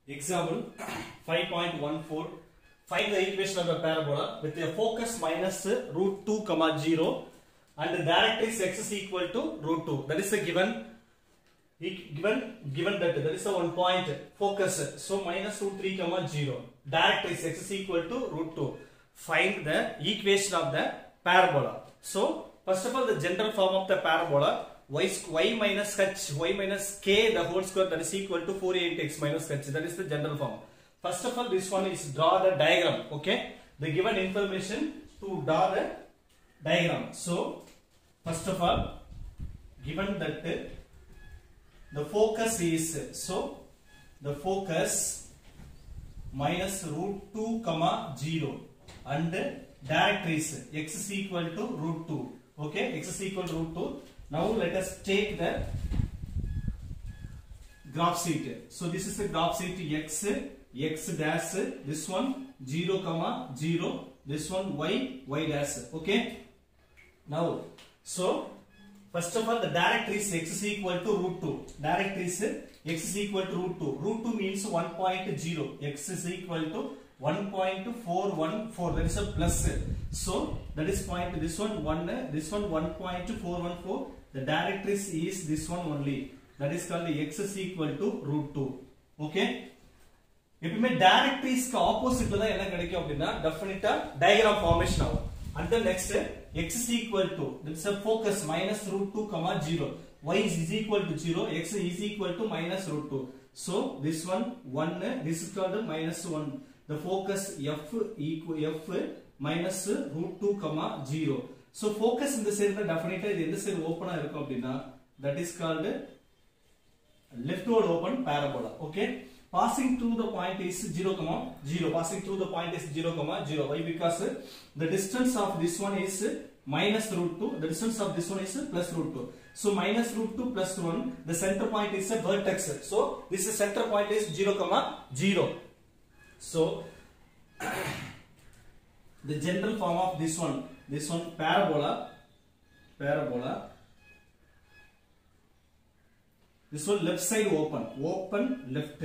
Example 5.14. Find the equation of the parabola with a focus minus root 2 comma 0 and the directrix x is equal to root 2. That is the given that is the one point focus. So minus root 3 comma 0. Directrix x is equal to root 2. Find the equation of the parabola. So first of all, the general form of the parabola y minus h y minus k the whole square, that is equal to 4a into x minus h. That is the general form. First of all, this one is draw the diagram. Okay, the given information to draw the diagram. So first of all, given that the focus is, so the focus minus root 2 comma 0 and directrix x is equal to root 2. Okay, x is equal to root 2. Now let us take the graph sheet. So this is the graph sheet x dash, this one 0 comma 0, this one y dash. Okay. Now, so first of all, the directrix x is equal to root 2. Directrix x is equal to root 2. Root 2 means 1.0. X is equal to 1.414. That is a plus. So that is point. This one 1. This one 1.414. The directrix is this one only. That is called x is equal to root 2. Okay. எப்பவுமே directrix opposite ல தான் என்ன கிடைக்கும் அப்படினா definite diagram formation ஆகும். And the next x is equal to, this is a focus minus root 2 comma 0, y is equal to 0, x is equal to minus root 2. So this one 1, this is called minus 1. The focus f equal f minus root 2 comma 0. So focus in the center definitely in the center open இருக்கும் அப்படினா that is called leftward open parabola. Okay, passing through the point is 0 comma 0. Passing through the point is 0 comma 0. Why? Because the distance of this one is minus root 2. The distance of this one is plus root 2. So minus root 2 plus 1. The center point is a vertex. So this center point is 0 comma 0. So the general form of this one parabola. This one left side open left.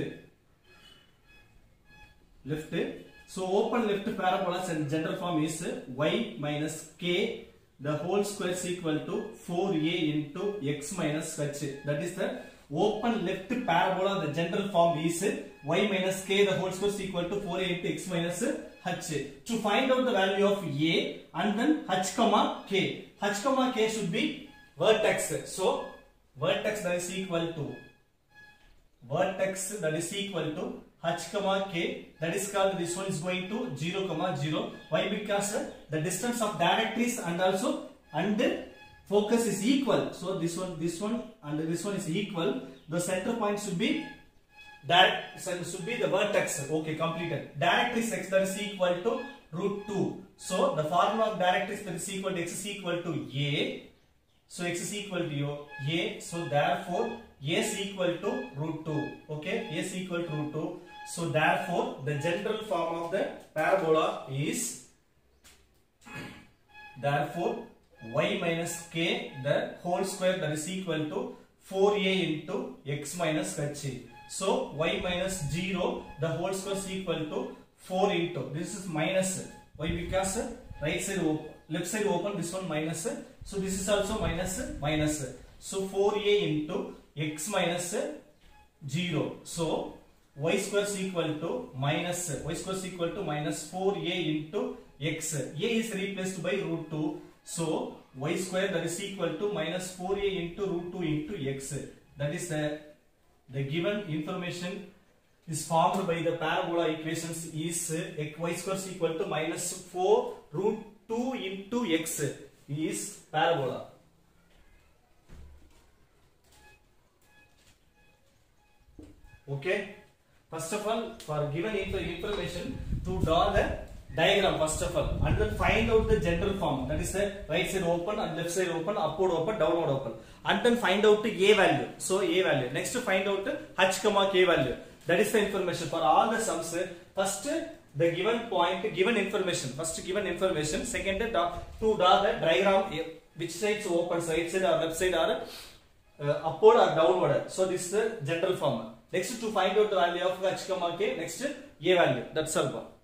So open left parabola's and general form is y minus k the whole square is equal to 4a into x minus h. That is the open left parabola. The general form is y minus k the whole square is equal to 4a into x minus h. To find out the value of a and then h comma k. H comma k should be vertex. So vertex that is equal to h comma k, that is called, this one is going to 0 comma 0. Why? Because the distance of directrix and focus is equal. So this one and this one is equal. The center point should be the vertex. Okay, completed. Directrix x that is equal to root 2. So the formula of directrix that is equal to x is equal to a. So x is equal to a. So therefore a is equal to root 2. Okay, a is equal to root 2. So therefore the general form of the parabola is therefore y minus k the whole square that is equal to 4a into x minus h. So y minus 0 the whole square is equal to 4 into, this is minus. Why? Because right side open, left side open, this one minus. So this is also minus. So 4a into x minus 0. So y square is equal to minus 4a into x. A is replaced by root 2. So y square that is equal to minus 4a into root 2 into x. That is the given information is formed by the parabola equations is y square is equal to minus 4 root 2 into x is parabola. Okay. First of all, for given information to draw the diagram first of all, and then find out the general form, that is the right side open and left side open, upward open, downward open, and then find out the a value. So a value. Next to find out the h comma k value. That is the information for all the sums. First the given point, given information. Second to draw the diagram, which sides open, right side or left side or upward or downward. So this is the general form. Next to find out the value of h comma k, next a value. That's all.